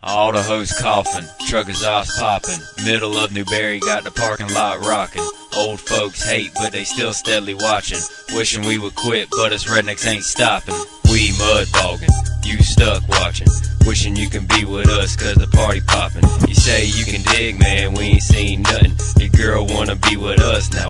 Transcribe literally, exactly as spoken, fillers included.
All the hoes coughing, truck exhaust popping. Middle of Newberry, got the parking lot rocking. Old folks hate, but they still steadily watching. Wishing we would quit, but us rednecks ain't stopping. We mud bogging, you stuck watching. Wishing you can be with us, cause the party popping. You say you can dig, man, we ain't seen nothing. Your girl wanna be with us now.